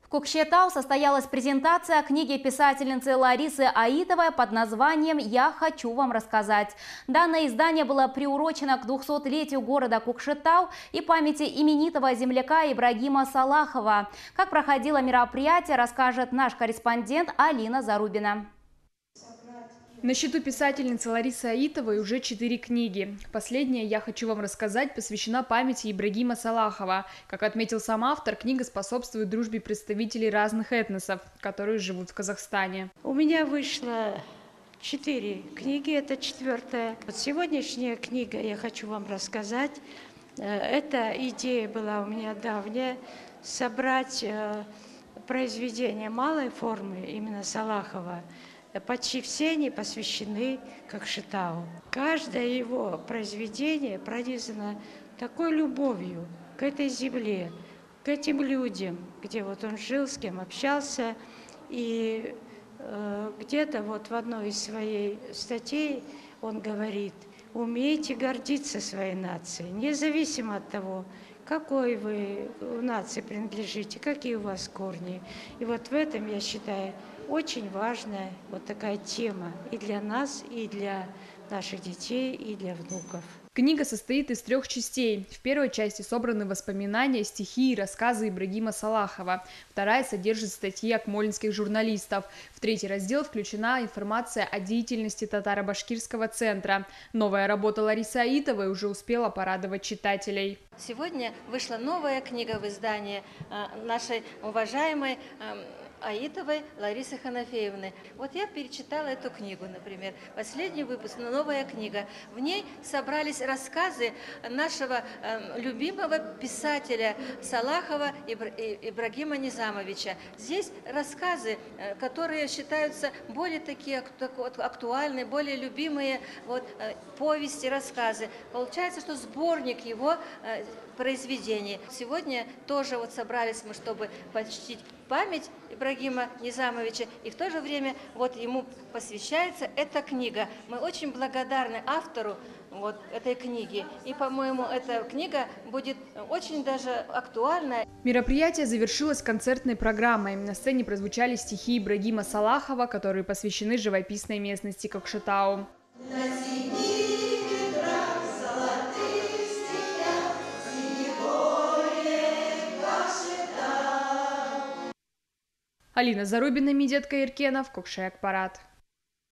В Кокшетау состоялась презентация книги писательницы Ларисы Аитовой под названием «Я хочу вам рассказать». Данное издание было приурочено к 200-летию города Кокшетау и памяти именитого земляка Ибрагима Салахова. Как проходило мероприятие, расскажет наш корреспондент Алина Зарубина. На счету писательницы Ларисы Аитовой уже 4 книги. Последняя «Я хочу вам рассказать» посвящена памяти Ибрагима Салахова. Как отметил сам автор, книга способствует дружбе представителей разных этносов, которые живут в Казахстане. У меня вышло 4 книги, это 4-я. Вот сегодняшняя книга «Я хочу вам рассказать». Эта идея была у меня давняя – собрать произведения малой формы именно Салахова. Почти все они посвящены Кокшетау. Каждое его произведение пронизано такой любовью к этой земле, к этим людям, где вот он жил, с кем общался. И где-то вот в одной из своей статей он говорит: умейте гордиться своей нацией, независимо от того, какой вы нации принадлежите, какие у вас корни. И вот в этом, я считаю, очень важная вот такая тема и для нас, и для наших детей, и для внуков. Книга состоит из 3 частей. В первой части собраны воспоминания, стихи и рассказы Ибрагима Салахова. Вторая содержит статьи акмолинских журналистов. В 3-й раздел включена информация о деятельности татаро-башкирского центра. Новая работа Ларисы Аитовой уже успела порадовать читателей. Сегодня вышла новая книга в издании нашей уважаемой Аитовой Ларисы Ханафеевны. Вот я перечитала эту книгу, например, последний выпуск, новая книга. В ней собрались рассказы нашего любимого писателя Салахова Ибрагима Низамовича. Здесь рассказы, которые считаются более такие актуальные, более любимые, вот, повести, рассказы. Получается, что сборник его произведений. Сегодня тоже вот собрались мы, чтобы почтить память Ибрагима Низамовича, и в то же время вот ему посвящается эта книга. Мы очень благодарны автору вот этой книги, и, по-моему, эта книга будет очень даже актуальна. Мероприятие завершилось концертной программой. На сцене прозвучали стихи Ибрагима Салахова, которые посвящены живописной местности Кокшетау. Алина Зарубина, Медет Каиркенов, Кокшеак Парад.